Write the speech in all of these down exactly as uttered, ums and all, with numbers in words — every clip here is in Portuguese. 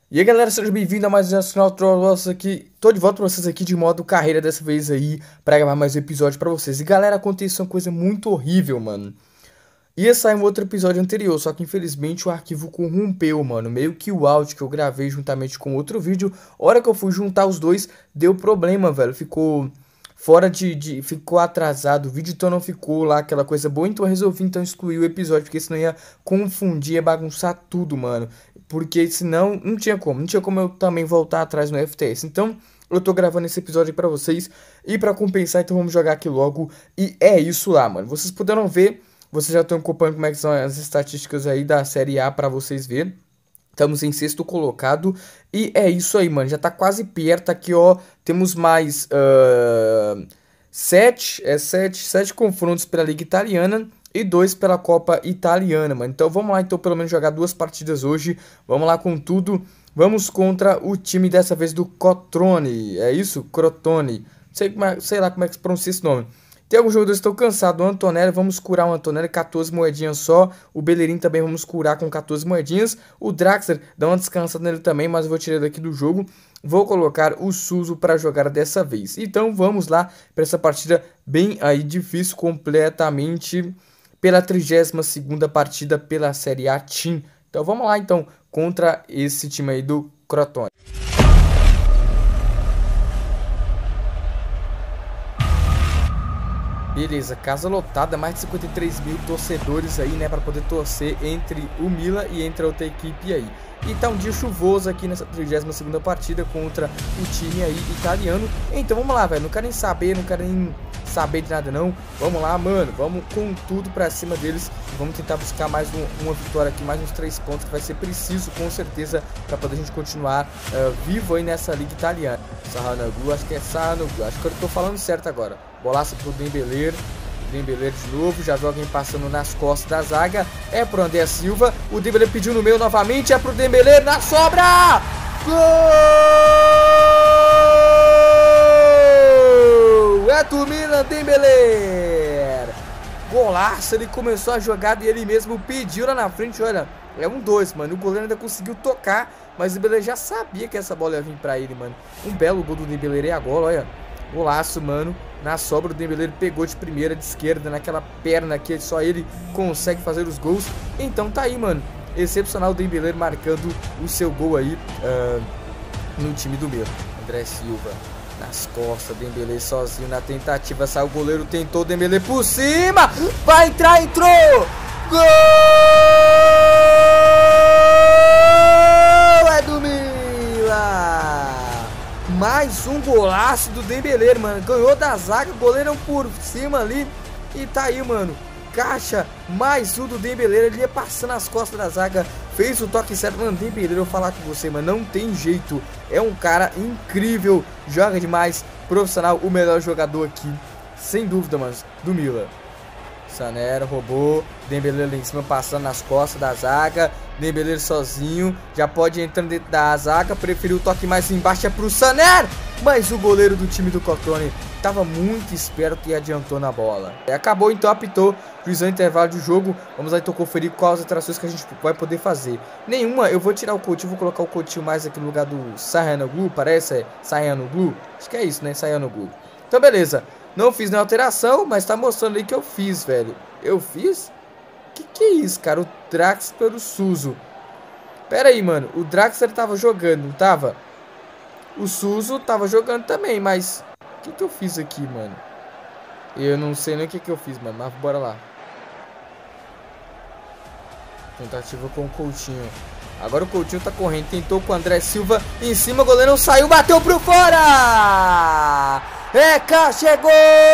E aí galera, sejam bem-vindos a mais um Nacional Trolls aqui. Tô de volta pra vocês aqui de modo carreira dessa vez aí, pra gravar mais um episódio pra vocês. E galera, aconteceu uma coisa muito horrível, mano. Ia sair um outro episódio anterior, só que infelizmente o arquivo corrompeu, mano. Meio que o áudio que eu gravei juntamente com outro vídeo, a hora que eu fui juntar os dois, deu problema, velho. Ficou fora de, de... ficou atrasado, o vídeo então não ficou lá aquela coisa boa. Então eu resolvi então excluir o episódio, porque senão ia confundir, ia bagunçar tudo, mano. Porque senão não tinha como, não tinha como eu também voltar atrás no F T S. Então eu tô gravando esse episódio aí pra vocês. E pra compensar, então vamos jogar aqui logo. E é isso lá, mano. Vocês puderam ver, vocês já estão acompanhando como é que são as estatísticas aí da Série A pra vocês verem. Estamos em sexto colocado. E é isso aí, mano. Já tá quase perto aqui, ó. Temos mais uh, sete, é sete, sete confrontos pela Liga Italiana e dois pela Copa Italiana, mano. Então vamos lá, então pelo menos jogar duas partidas hoje. Vamos lá com tudo. Vamos contra o time dessa vez do Crotone. É isso? Crotone. Sei, como é, sei lá como é que se pronuncia esse nome. Tem alguns jogadores que estão cansados. O Antonelli, vamos curar o Antonelli, quatorze moedinhas só. O Bellerin também vamos curar com quatorze moedinhas. O Draxler, dá uma descansada nele também, mas eu vou tirar ele daqui do jogo. Vou colocar o Suso para jogar dessa vez. Então vamos lá para essa partida bem aí difícil, completamente pela trigésima segunda partida pela Série A Team. Então vamos lá então contra esse time aí do Crotone. Beleza, casa lotada, mais de cinquenta e três mil torcedores aí, né, para poder torcer entre o Milan e entre a outra equipe aí. E tá um dia chuvoso aqui nessa trigésima segunda partida contra o time aí italiano. Então vamos lá, velho, não quero nem saber, não quero nem saber de nada não. Vamos lá, mano, vamos com tudo pra cima deles. Vamos tentar buscar mais um, uma vitória aqui, mais uns três pontos, que vai ser preciso com certeza pra poder a gente continuar uh, vivo aí nessa liga italiana. Sarranoglu, acho que é Sarranoglu, acho que eu tô falando certo agora. Bolaça pro Dembélé, Dembélé de novo, já viu alguém passando nas costas da zaga, é pro André Silva, o Dembélé pediu no meio novamente, é pro Dembélé, na sobra! Gol! É do Milan, Dembélé! Golaço, ele começou a jogada e ele mesmo pediu lá na frente, olha, é um dois, mano, o goleiro ainda conseguiu tocar, mas o Dembélé já sabia que essa bola ia vir pra ele, mano. Um belo gol do Dembélé agora, olha. Golaço, mano. Na sobra o Dembélé pegou de primeira, de esquerda, naquela perna que só ele consegue fazer os gols. Então tá aí, mano. Excepcional o Dembélé marcando o seu gol aí uh, no time do meu. André Silva nas costas, Dembélé sozinho na tentativa. Saiu o goleiro, tentou o Dembélé por cima. Vai entrar, entrou! Gol! É do Milan! Mais um golaço do Dembélé, mano. Ganhou da zaga, goleiro por cima ali. E tá aí, mano. Caixa, mais um do Dembélé. Ele ia passando as costas da zaga. Fez o toque certo. Mano, Dembélé, eu vou falar com você, mano. Não tem jeito. É um cara incrível. Joga demais. Profissional, o melhor jogador aqui. Sem dúvida, mano. Do Milan. Sané roubou, Dembélé lá em cima passando nas costas da zaga, Dembélé sozinho, já pode entrar dentro da zaga, preferiu o toque mais embaixo, é pro Sané, mas o goleiro do time do Crotone tava muito esperto e adiantou na bola. E acabou então, apitou, juizão intervalo de jogo, vamos lá então conferir quais as alterações que a gente vai poder fazer. Nenhuma, eu vou tirar o Coutinho, vou colocar o Coutinho mais aqui no lugar do Sarranoglu, parece, é Sarranoglu, acho que é isso, né, Sarranoglu. Então beleza. Não fiz nenhuma alteração, mas tá mostrando aí que eu fiz, velho. Eu fiz? Que que é isso, cara? O Draxler pelo Suso. Pera aí, mano. O Draxler tava jogando, não tava? O Suso tava jogando também, mas... O que que eu fiz aqui, mano? Eu não sei nem o que que eu fiz, mano. Mas bora lá. Tentativa com o Coutinho. Agora o Coutinho tá correndo. Tentou com o André Silva. Em cima, o goleiro não saiu. Bateu pro fora! É, cá, chegou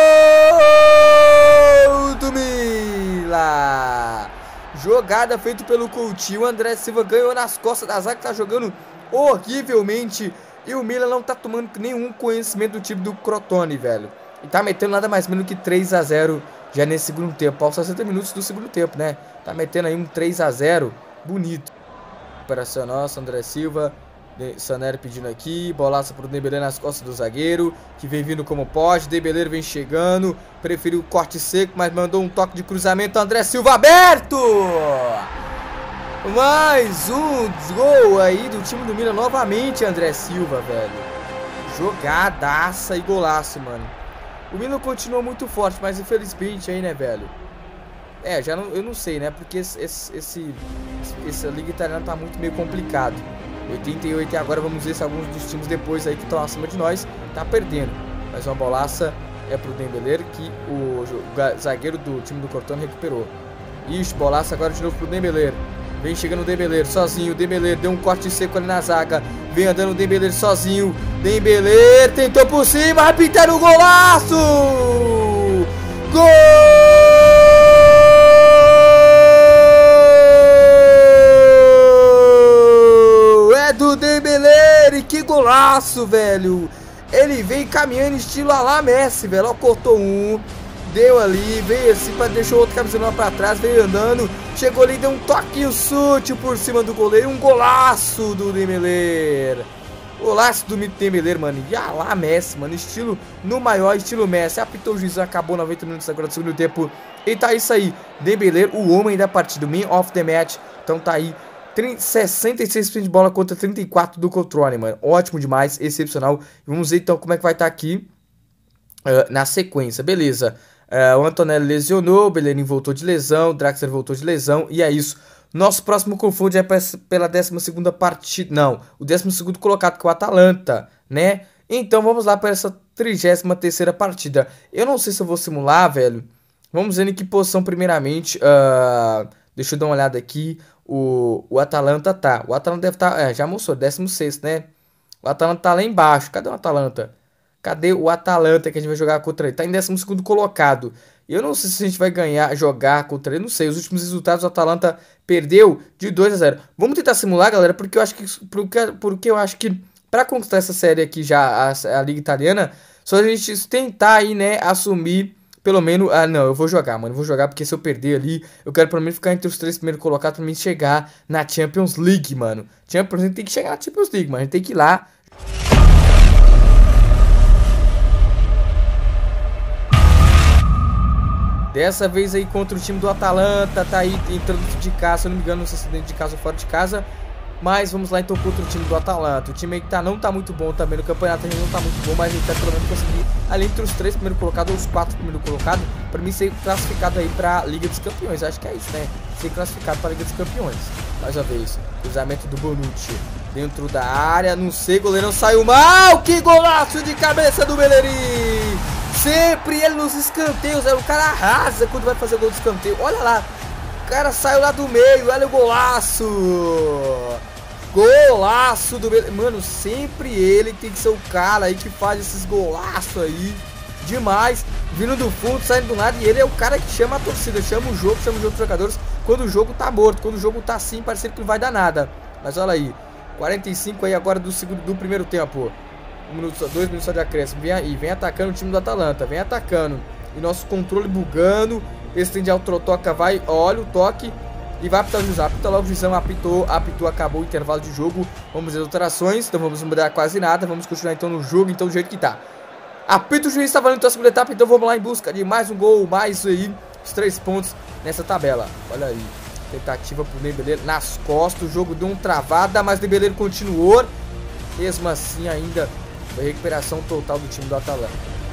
do Milan. Jogada feita pelo Coutinho. O André Silva ganhou nas costas da zaga, que tá jogando horrivelmente. E o Milan não tá tomando nenhum conhecimento do time do Crotone, velho. E tá metendo nada mais menos que três a zero já nesse segundo tempo. Aos sessenta minutos do segundo tempo, né? Tá metendo aí um três a zero bonito. Operação nossa, André Silva. Sané pedindo aqui, bolaça pro Dembélé nas costas do zagueiro, que vem vindo como pode, Dembélé vem chegando, preferiu o corte seco, mas mandou um toque de cruzamento, André Silva aberto! Mais um gol aí do time do Milan novamente, André Silva, velho. Jogadaça e golaço, mano. O Milan continua muito forte, mas infelizmente aí, né, velho? É, já não, eu não sei, né? Porque esse, esse, esse, essa liga italiana tá muito meio complicado. oitenta e oito e agora vamos ver se alguns dos times depois aí que estão acima de nós tá perdendo. Mas uma bolaça é pro Dembélé, que o, o zagueiro do time do Crotone recuperou. Ixi, bolaça agora de novo pro Dembélé. Vem chegando o Dembélé sozinho. O Dembélé deu um corte seco ali na zaga. Vem andando o Dembélé sozinho. Dembélé tentou por cima. Vai pintar o golaço! Gol! É do Dembélé! E que golaço, velho! Ele vem caminhando estilo a lá Messi, velho. Ó, cortou um. Deu ali, veio assim, pra, deixou outro cabeceador pra trás, veio andando, chegou ali, deu um toquinho chute por cima do goleiro, um golaço do Dembélé. Golaço do Dembélé, mano, e a lá Messi, mano, estilo no maior, estilo Messi. Apitou o juiz, acabou noventa minutos agora do segundo tempo, e tá isso aí, Dembélé, o homem da partida, o man of the match. Então tá aí, sessenta e seis por cento de bola contra trinta e quatro do Crotone, mano, ótimo demais, excepcional. Vamos ver então como é que vai estar tá aqui uh, na sequência, beleza. Uh, o Antonelli lesionou, o Bellerin voltou de lesão, o Draxler voltou de lesão, e é isso. Nosso próximo confronto é pela décima segunda partida, não, o décimo segundo colocado, que é o Atalanta, né? Então vamos lá para essa trigésima terceira partida. Eu não sei se eu vou simular, velho. Vamos ver em que posição primeiramente. Uh, deixa eu dar uma olhada aqui. O, o Atalanta tá, o Atalanta deve estar, tá, é, já mostrou, décimo sexto, né? O Atalanta tá lá embaixo, cadê o Atalanta? Cadê o Atalanta que a gente vai jogar contra ele? Tá em décimo segundo colocado. E eu não sei se a gente vai ganhar, jogar contra ele. Não sei. Os últimos resultados o Atalanta perdeu de dois a zero. Vamos tentar simular, galera. Porque eu acho que. Porque, porque eu acho que pra conquistar essa série aqui já, a, a Liga Italiana, só a gente tentar aí, né, assumir. Pelo menos. Ah, não, eu vou jogar, mano. Eu vou jogar porque se eu perder ali, eu quero pelo menos ficar entre os três primeiros colocados pra mim chegar na Champions League, mano. Champions League tem que chegar na Champions League, mano. A gente tem que ir lá. Dessa vez aí contra o time do Atalanta, tá aí entrando dentro de casa, se eu não me engano, não sei se dentro de casa ou fora de casa. Mas vamos lá então contra o time do Atalanta. O time aí que tá, não tá muito bom também no campeonato, a gente não tá muito bom, mas a gente tá pelo menos conseguir ali entre os três primeiros colocados ou os quatro primeiros colocados, pra mim ser classificado aí pra Liga dos Campeões. Acho que é isso, né? Ser classificado pra Liga dos Campeões. Mais uma vez, cruzamento do Bonucci dentro da área, não sei, goleirão saiu mal. Que golaço de cabeça do Bellerin! Sempre ele nos escanteios, o cara arrasa quando vai fazer gol de escanteio. Olha lá, o cara saiu lá do meio, olha o golaço. Golaço do Bellerin. Mano, sempre ele tem que ser o cara aí que faz esses golaços aí. Demais, vindo do fundo, saindo do lado. E ele é o cara que chama a torcida, chama o jogo, chama os outros jogadores quando o jogo tá morto, quando o jogo tá assim, parecendo que não vai dar nada. Mas olha aí, quarenta e cinco aí agora do, segundo, do primeiro tempo. Um minuto, dois minutos só de acréscimo. Vem aí, vem atacando o time do Atalanta. Vem atacando. E nosso controle bugando. Esse tem de autotoca, vai, olha o toque. E vai apitar o juiz. Apita logo o juizão, apitou, apitou, acabou o intervalo de jogo. Vamos ver as alterações. Então vamos mudar quase nada. Vamos continuar então no jogo, então do jeito que tá. Apita o juiz, tá valendo então a segunda etapa. Então vamos lá em busca de mais um gol. Mais aí, os três pontos nessa tabela. Olha aí. Tentativa pro Dembélé nas costas. O jogo deu uma travada, mas o Dembélé continuou. Mesmo assim ainda. Foi recuperação total do time do Atalanta.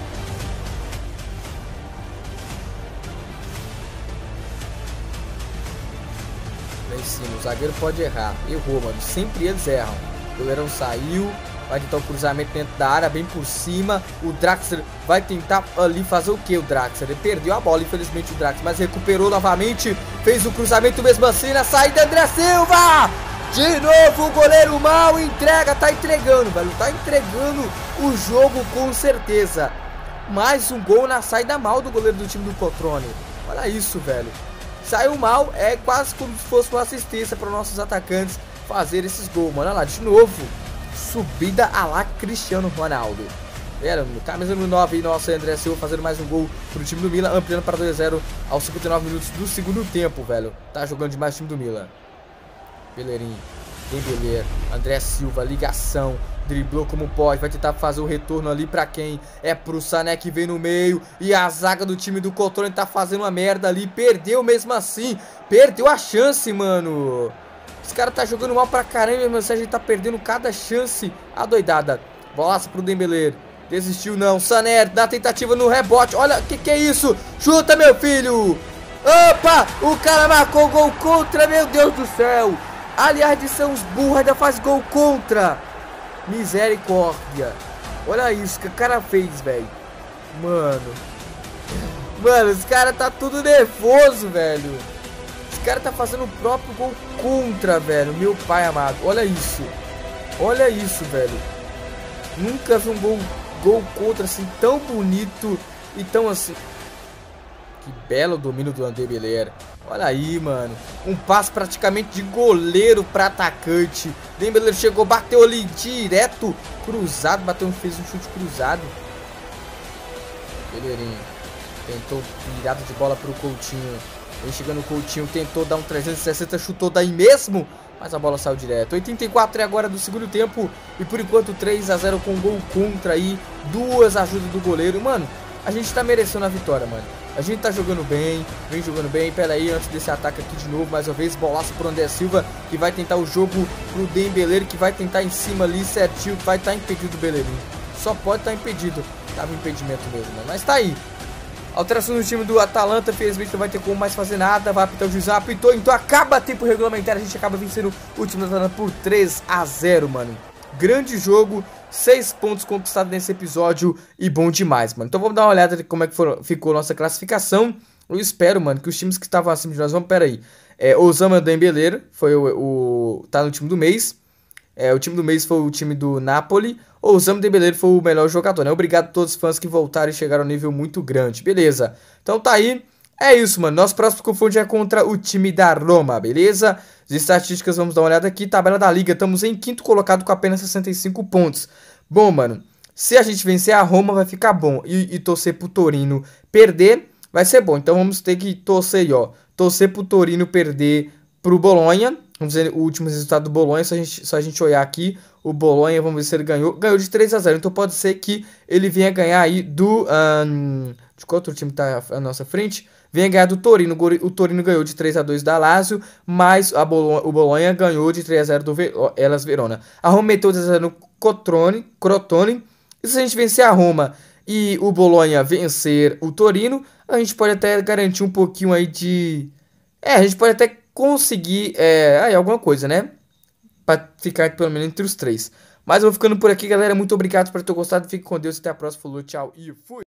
Lá em cima, o zagueiro pode errar. Errou, mano. Sempre eles erram. O goleirão saiu. Vai tentar o cruzamento dentro da área, bem por cima. O Draxler vai tentar ali fazer o que? O Draxler? Ele perdeu a bola, infelizmente, o Draxler. Mas recuperou novamente. Fez o cruzamento mesmo assim na saída. André Silva! De novo o goleiro mal, entrega, tá entregando, velho, tá entregando o jogo com certeza. Mais um gol na saída mal do goleiro do time do Crotone. Olha isso, velho. Saiu mal, é quase como se fosse uma assistência para nossos atacantes fazer esses gols, mano. Olha lá, de novo, subida a lá Cristiano Ronaldo. Era, camisa número nove, nosso André Silva fazendo mais um gol pro time do Milan, ampliando para dois a zero aos cinquenta e nove minutos do segundo tempo, velho. Tá jogando demais o time do Milan. Bellerin, Dembélé, André Silva, ligação, driblou como pode, vai tentar fazer o retorno ali pra quem? É pro Sané que vem no meio, e a zaga do time do Crotone tá fazendo uma merda ali, perdeu mesmo assim, perdeu a chance, mano. Os caras tá jogando mal pra caramba, mas a gente tá perdendo cada chance. Adoidada. Bolaça pro Dembélé. Desistiu não. Sané dá tentativa no rebote. Olha, que que é isso? Chuta, meu filho. Opa! O cara marcou gol contra, meu Deus do céu. Aliás, de são os burros, ainda faz gol contra. Misericórdia. Olha isso que o cara fez, velho. Mano. Mano, os caras tá tudo nervoso, velho. Os caras tá fazendo o próprio gol contra, velho. Meu pai amado. Olha isso. Olha isso, velho. Nunca vi um gol, gol contra assim tão bonito e tão assim. Que belo domínio do Dembélé. Olha aí, mano. Um passe praticamente de goleiro pra atacante. Dembélé chegou, bateu ali direto. Cruzado, bateu, fez um chute cruzado. Belleirinho. Tentou virada de bola pro Coutinho. Vem chegando o Coutinho, tentou dar um trezentos e sessenta, chutou daí mesmo. Mas a bola saiu direto. oitenta e quatro é agora do segundo tempo. E por enquanto três a zero com gol contra aí. Duas ajudas do goleiro. Mano, a gente tá merecendo a vitória, mano. A gente tá jogando bem, vem jogando bem. Pera aí, antes desse ataque aqui de novo, mais uma vez, bolaço pro André Silva, que vai tentar o jogo pro Dembélé, que vai tentar em cima ali certinho, que vai estar tá impedido o Bellerin. Só pode estar tá impedido. Tava impedimento mesmo, né? Mas tá aí. Alteração no time do Atalanta, infelizmente não vai ter como mais fazer nada. Vai apitar o juiz, apitou, então acaba tempo regulamentar. A gente acaba vencendo o time do Atalanta por três a zero, mano. Grande jogo, seis pontos conquistados nesse episódio e bom demais, mano. Então vamos dar uma olhada de como é que for, ficou a nossa classificação. Eu espero, mano, que os times que estavam acima de nós, vamos, pera aí. É, Osama Dembélé foi o, o, tá no time do mês. É, o time do mês foi o time do Napoli. O Osama Dembélé foi o melhor jogador, né? Obrigado a todos os fãs que voltaram e chegaram a um nível muito grande, beleza? Então tá aí. É isso, mano. Nosso próximo confronto é contra o time da Roma, beleza? As estatísticas, vamos dar uma olhada aqui. Tabela da Liga, estamos em quinto colocado com apenas sessenta e cinco pontos. Bom, mano, se a gente vencer a Roma vai ficar bom. E, e torcer pro Torino perder vai ser bom. Então vamos ter que torcer aí, ó. Torcer pro Torino perder pro Bolonha. Vamos ver o último resultado do Bolonha. Se a gente, se a gente olhar aqui, o Bolonha, vamos ver se ele ganhou. Ganhou de três a zero. Então pode ser que ele venha ganhar aí do... Um, de qual outro time tá à nossa frente? Venha ganhar do Torino. O Torino ganhou de três a dois da Lazio, mas a Bolonha, o Bolonha ganhou de três a zero do Hellas Verona. A Roma meteu três a zero no Crotone, Crotone. E se a gente vencer a Roma e o Bolonha vencer o Torino, a gente pode até garantir um pouquinho aí de... É, a gente pode até conseguir é, aí, alguma coisa, né? Pra ficar pelo menos entre os três. Mas eu vou ficando por aqui, galera. Muito obrigado por ter gostado. Fique com Deus. Até a próxima. Falou, tchau e fui.